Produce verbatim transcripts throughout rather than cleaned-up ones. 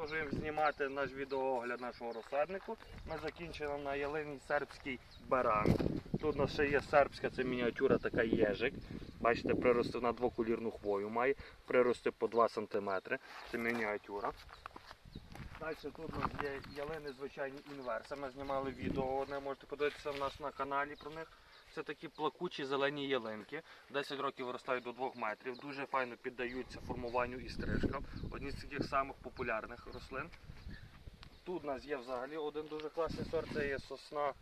Продовжуємо знімати наш відеоогляд нашого розсаднику. Ми закінчили на ялині сербський баран. Тут у нас ще є сербська, це мініатюра, така єжик. Бачите, прирости на двоколірну хвою має, прирости по два сантиметри. Це мініатюра. Далі тут у нас є ялини звичайні інверси. Ми знімали відео одне, можете подивитися в нас на каналі про них. Це такі плакучі зелені ялинки, десять років виростають до двох метрів, дуже файно піддаються формуванню і стрижкам. Одні з таких самих популярних рослин. Тут у нас є взагалі один дуже класний сорт, це є сосна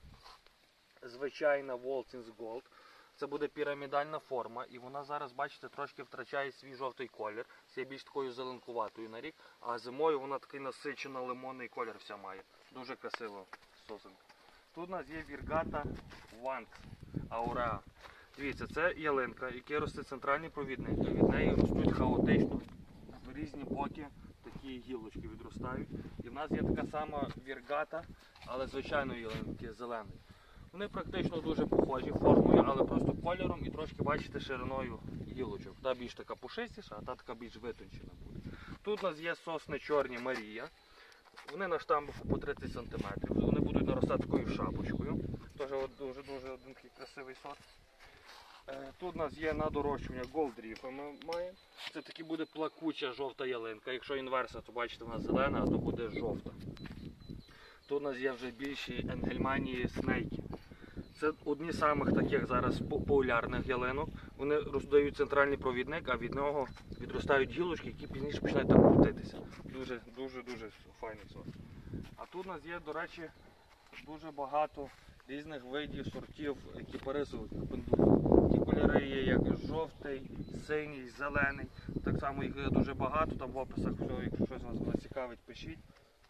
звичайна Waltins Gold. Це буде пірамідальна форма і вона зараз, бачите, трошки втрачає свій жовтий колір. Це є більш такою зеленкуватою на рік, а зимою вона такий насичено лимонний колір вся має. Дуже красиво сосенка. Тут у нас є віргата Ванкс Ауреа. Дивіться, це ялинка, яка росте центральні провідники. Від неї ростуть хаотично в різні боки, такі гілочки відростають. І в нас є така сама віргата, але звичайної ялинки, зеленої. Вони практично дуже похожі формою, але просто кольором і трошки, бачите, шириною гілочок. Та більш така пушистіша, а та така більш витончена буде. Тут у нас є сосни чорні Марія. Вони на штамбуху по тридцять сантиметрів. Вони будуть наростати такою шапочкою. Теж дуже-дуже один такий красивий сорт. Тут у нас є на дорощування Gold Reef ми маємо. Це таки буде плакуча жовта ялинка. Якщо інверса, то бачите, вона зелена, а то буде жовта. Тут у нас є вже більші енгельманії снейки. Це одні з самих таких зараз популярних ялинок. Вони роздають центральний провідник, а від нього відростають гілочки, які пізніше починають так крутитися. Дуже-дуже файний сорт. А тут у нас є, до речі, дуже багато різних видів сортів кіпарисових пендулів. Ті кольори є як жовтий, синій, зелений. Так само їх є дуже багато, там в описах, якщо щось вас зацікавить, пишіть.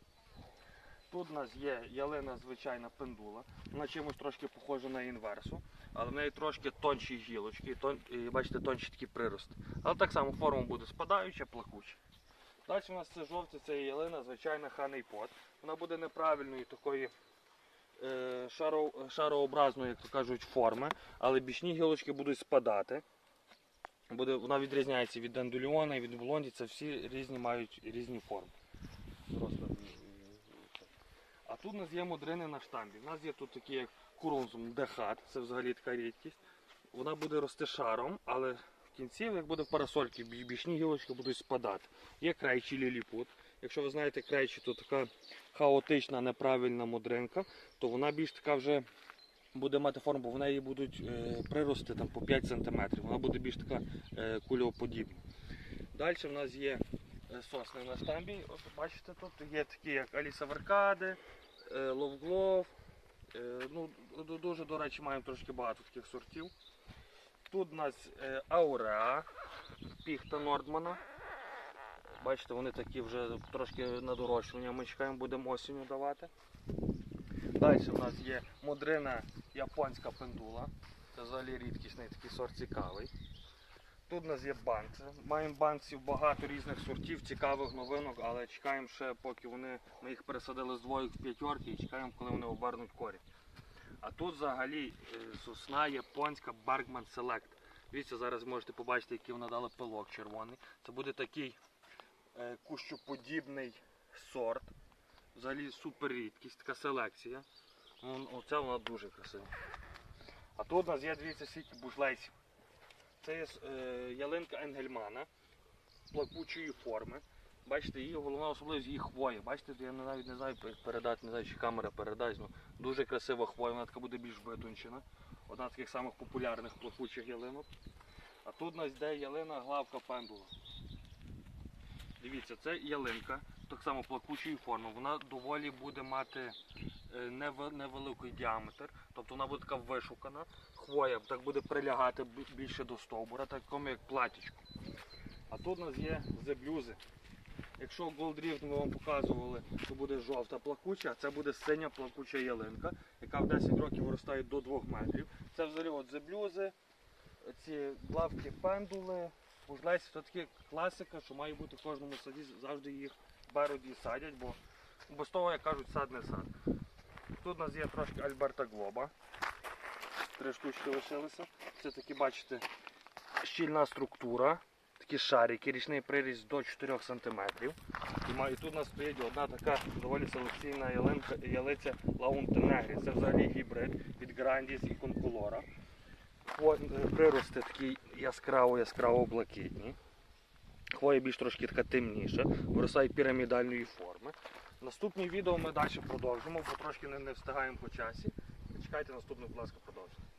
Тут у нас є ялина звичайна пендула, вона чимось трошки похожа на інверсу, але в неї трошки тонші гілочки, тон, і бачите, тонші такі прирости. Але так само форма буде спадаюча, плакуча. Далі у нас це жовте, це ялина звичайна ханейпот. Вона буде неправильної такої е, шаро, шарообразної, як то кажуть, форми, але бічні гілочки будуть спадати. Буде, вона відрізняється від дендуліона і від блонді, це всі різні мають різні форми. Просто. А тут у нас є модрини на штамбі. У нас є тут такі як курунзум дехат, це взагалі така рідкість. Вона буде рости шаром, але в кінці, як буде в парасольці, бічні гілочки будуть спадати. Є крайчі ліліпут. Якщо ви знаєте крайчі, то така хаотична, неправильна модринка, то вона більш така вже буде мати форму, бо в неї будуть е, прирости там, по п'ять сантиметрів. Вона буде більш така е, кульоподібна. Далі в нас є сосни на штамбі. Ось, бачите, тут є такі як Аліса Веркаде, Ловглов. Ну, дуже, до речі, маємо трошки багато таких сортів. Тут у нас Ауреа, піхта Нордмана. Бачите, вони такі вже трошки на дорощування. Ми чекаємо, будемо осінню давати. Далі у нас є модрина японська пендула. Це взагалі рідкісний такий сорт, цікавий. Тут у нас є банкси. Маємо банксів багато різних сортів, цікавих новинок, але чекаємо ще, поки вони, ми їх пересадили з двоїх в п'ятьорки і чекаємо, коли вони обернуть корінь. А тут взагалі сосна японська Bergman Select. Дивіться, зараз можете побачити, який вона дала пилок червоний. Це буде такий е, кущоподібний сорт. Взагалі супер рідкість, така селекція. Оце вона дуже красива. А тут у нас є, дивіться, скільки бушлейців. Це є е, ялинка Енгельмана плакучої форми. Бачите, її головна особливість її хвоя. Бачите, я навіть не знаю передати, не знаю, чи камера передасть. Ну, дуже красива хвоя, вона така буде більш витончена. Одна з таких самих популярних плакучих ялинок. А тут у нас йде ялина главка пендула. Дивіться, це ялинка, так само плакучої форми. Вона доволі буде мати невеликий діаметр, тобто вона буде така вишукана. Хвоя так буде прилягати більше до стовбура, так як платічко. А тут у нас є зеблюзи. Якщо Gold Reef ми вам показували, то буде жовта плакуча, а це буде синя плакуча ялинка, яка в десять років виростає до двох метрів. Це взагалі от зеблюзи, ці главки пендули, бужлейці, це такі класика, що має бути в кожному саді, завжди їх беруть і садять, бо без того, як кажуть, сад не сад. Тут у нас є трошки Альберта Глоба. Три штучки лишилися. Це такі, бачите, щільна структура. такі шарики, річний приріст до чотирьох сантиметрів. І має- тут у нас стоїть одна така доволі селекційна ялинка, ялиця Лаунтенегрі. Це взагалі гібрид від Грандіс і Конколора. Прирости такі яскраво-яскраво блакитні. Хвоя більш трошки така темніша, виростає пірамідальної форми. Наступні відео ми далі продовжимо, бо трошки не, не встигаємо по часі. Чекайте наступне, будь ласка, продовження.